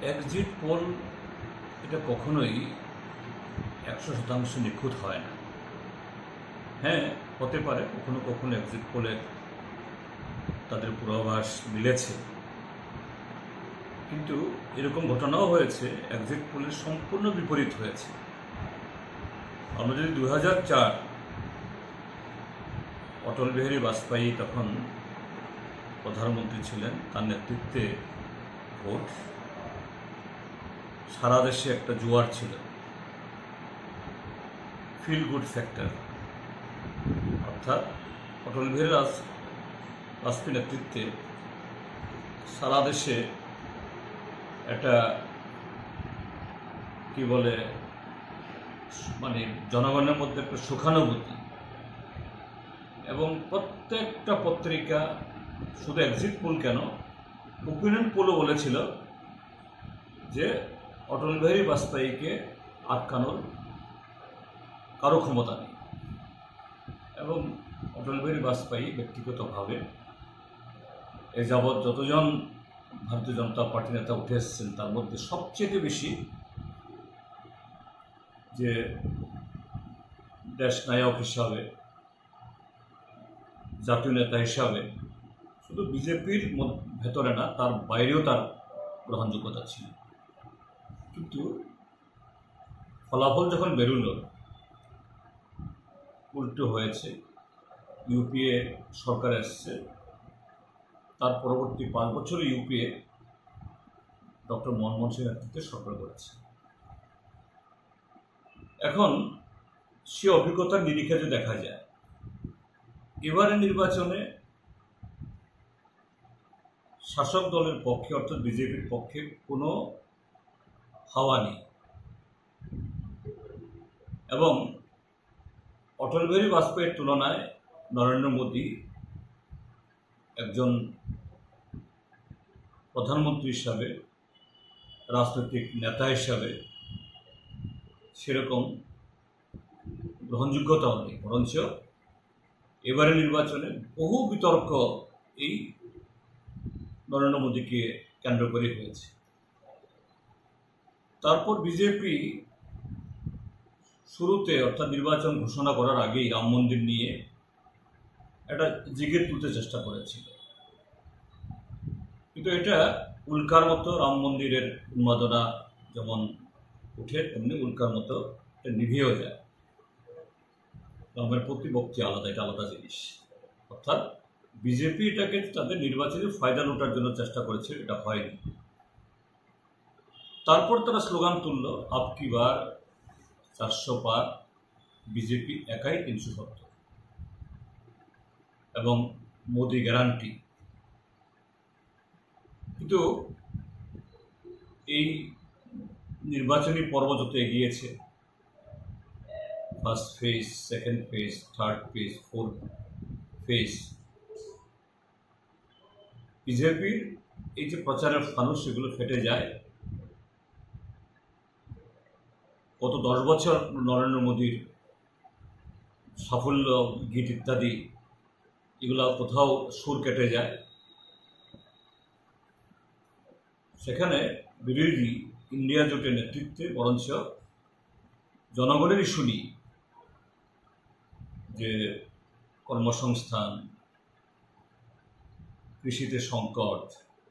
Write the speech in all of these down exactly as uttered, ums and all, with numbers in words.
Exit pole এটা কখনোই একশো শতাংশ নিখুঁত হয় না। হ্যাঁ, হতে পারে কখনো কখনো এক্সিট পোলের তাদের পূর্বাভাস মিলেছে, কিন্তু এরকম ঘটনাও হয়েছে এক্সিট পোলের সম্পূর্ণ বিপরীত হয়েছে। আমরা যদি দু হাজার চার অটল বিহারী বাজপেয়ী তখন প্রধানমন্ত্রী ছিলেন, তার নেতৃত্বে ভোট, সারা দেশে একটা জোয়ার ছিল, ফিল গুড ফ্যাক্টর, অর্থাৎ অটল বিহারী বাজপেয়ীর নেতৃত্বে সারা দেশে একটা কি বলে মানে জনগণের মধ্যে একটা সুখানুভূতি, এবং প্রত্যেকটা পত্রিকা, শুধু এক্সিট পোল কেন, ওপিনিয়ন পোলও বলেছিল যে অটল বিহারী বাজপেয়ীকে আটকানোর কারো ক্ষমতা নেই। এবং অটল বিহারী বাজপেয়ী ব্যক্তিগতভাবে এ যাবৎ যতজন ভারতীয় জনতা পার্টি নেতা উঠে এসেছেন তার মধ্যে সবচেয়ে বেশি যে দেশ নায়ক হিসাবে, জাতীয় নেতা হিসাবে শুধু বিজেপির ভেতরে না, তার বাইরেও তার গ্রহণযোগ্যতা ছিল। কিন্তু ফলাফল যখন বেরোল, উল্টো হয়েছে। ইউপিএ সরকার এসছে, তার পরবর্তী পাঁচ বছর ইউপিএ ডক্টর মনমোহন সিং নেতৃত্বে সরকার করেছে। এখন সে অভিজ্ঞতার নিরিখে যে দেখা যায়, এবারে নির্বাচনে শাসক দলের পক্ষে অর্থাৎ বিজেপির পক্ষে কোনো হাওয়া নেই, এবং অটল বিহারী বাজপেয়ীর তুলনায় নরেন্দ্র মোদী একজন প্রধানমন্ত্রী হিসাবে, রাজনৈতিক নেতা হিসাবে সেরকম গ্রহণযোগ্যতাও নেই। বরঞ্চ এবারে নির্বাচনে বহু বিতর্ক এই নরেন্দ্র মোদীকে কেন্দ্র করে হয়েছে। তারপর বিজেপি শুরুতে অর্থাৎ নির্বাচন ঘোষণা করার আগেই রাম মন্দির নিয়ে একটা জিগির তুলতে চেষ্টা করেছিল, কিন্তু এটা উল্কার মতো, রাম মন্দিরের উন্মাদনা যেমন উঠে তেমনি উল্কার মতো এটা নিভেও যায়। রামের প্রতিপত্তি আলাদা, এটা আলাদা জিনিস। অর্থাৎ বিজেপি এটাকে তাদের নির্বাচনে ফায়দা লোটার জন্য চেষ্টা করেছে, এটা হয়নি। তারপর তারা স্লোগান তুলল, আপ কি বার চারশো পার, বিজেপি একাই তিনশো সত্তর, এবং মোদি গ্যারান্টি। কিন্তু এই নির্বাচনী পর্ব যত এগিয়েছে, first phase, second phase, third phase, fourth phase, বিজেপির এই যে প্রচারের ফানুস সেগুলো ফেটে যায়। গত দশ বছর নরেন্দ্র মোদীর সাফল্য গীত ইত্যাদি এগুলো কোথাও সুর কেটে যায়। সেখানে বিরোধী ইন্ডিয়া জোটের নেতৃত্বে বরঞ্চ জনগণের ইস্যু নিয়ে, যে কর্মসংস্থান, কৃষিতে সংকট,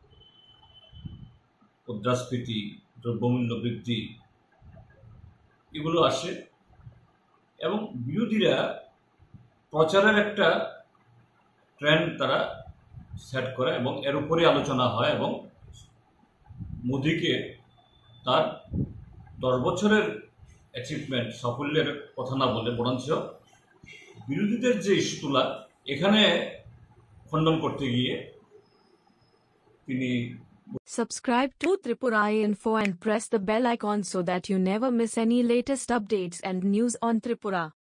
মুদ্রাস্ফীতি, দ্রব্যমূল্য বৃদ্ধি, এগুলো আসে, এবং বিরোধীরা প্রচারের একটা ট্রেন্ড তারা সেট করে, এবং এর উপরে আলোচনা হয়, এবং মোদিকে তার দশ বছরের অ্যাচিভমেন্ট, সাফল্যের কথা না বলে বরঞ্চ বিরোধীদের যে ইস্যু তোলা, এখানে খণ্ডন করতে গিয়ে তিনি। Subscribe to Tripura Info and press the bell icon so that you never miss any latest updates and news on Tripura.